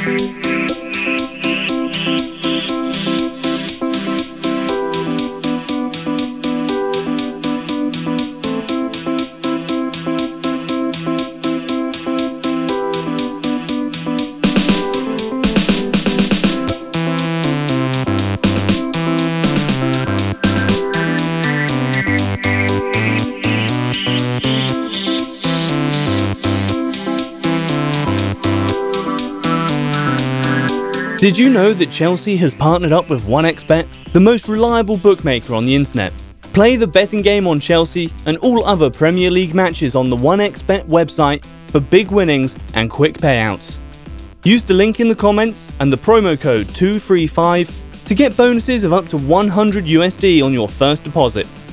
Did you know that Chelsea has partnered up with 1xBet, the most reliable bookmaker on the internet? Play the betting game on Chelsea and all other Premier League matches on the 1xBet website for big winnings and quick payouts. Use the link in the comments and the promo code 235 to get bonuses of up to 100 USD on your first deposit.